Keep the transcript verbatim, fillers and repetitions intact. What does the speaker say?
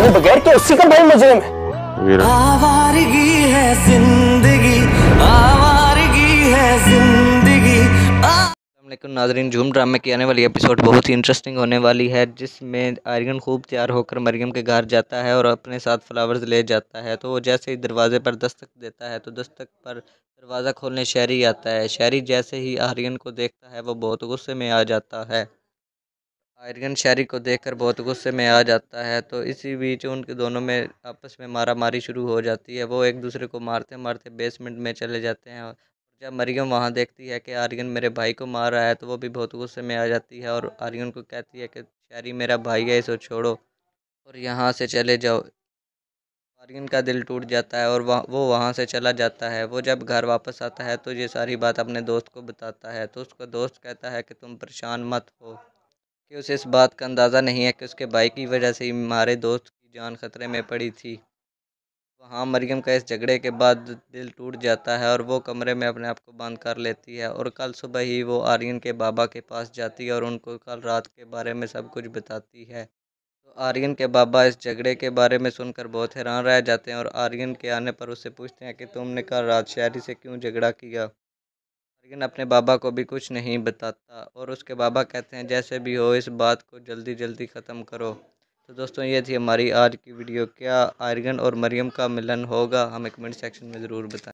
तुम्हारे बगैर क्या उसी का भाई मजे में आवारगी है जिंदगी, आवारगी है जिंदगी। अस्सलामुअलैकुम नाज़रीन, झूम ड्रामे की आने वाली एपिसोड बहुत ही इंटरेस्टिंग होने वाली है, जिसमें आर्यन खूब तैयार होकर मरियम के घर जाता है और अपने साथ फ्लावर्स ले जाता है। तो वो जैसे ही दरवाजे पर दस्तक देता है तो दस्तक पर दरवाज़ा खोलने शहरी आता है। शहरी जैसे ही आर्यन को देखता है वो बहुत गुस्से में आ जाता है। आर्यन शहरी को देखकर बहुत गुस्से में आ जाता है। तो इसी बीच उनके दोनों में आपस में मारा मारी शुरू हो जाती है। वो एक दूसरे को मारते मारते बेसमेंट में चले जाते हैं। जब मरियम वहाँ देखती है कि आर्यन मेरे भाई को मार रहा है तो वो भी बहुत गुस्से में आ जाती है और आर्यन को कहती है कि शहरी मेरा भाई है, इसे छोड़ो और यहाँ से चले जाओ। आर्यन का दिल टूट जाता है और वह वो वहाँ से चला जाता है। वो जब घर वापस आता है तो ये सारी बात अपने दोस्त को बताता है। तो उसका दोस्त कहता है कि तुम परेशान मत हो, कि उसे इस बात का अंदाज़ा नहीं है कि उसके भाई की वजह से ही हमारे दोस्त की जान खतरे में पड़ी थी। वहाँ मरियम का इस झगड़े के बाद दिल टूट जाता है और वो कमरे में अपने आप को बंद कर लेती है और कल सुबह ही वो आर्यन के बाबा के पास जाती है और उनको कल रात के बारे में सब कुछ बताती है। तो आर्यन के बाबा इस झगड़े के बारे में सुनकर बहुत हैरान रह जाते हैं और आर्यन के आने पर उससे पूछते हैं कि तुमने कल रात शहरी से क्यों झगड़ा किया। आर्यन अपने बाबा को भी कुछ नहीं बताता और उसके बाबा कहते हैं जैसे भी हो इस बात को जल्दी जल्दी ख़त्म करो। तो दोस्तों ये थी हमारी आज की वीडियो। क्या आर्यन और मरियम का मिलन होगा? हमें कमेंट सेक्शन में ज़रूर बताएं।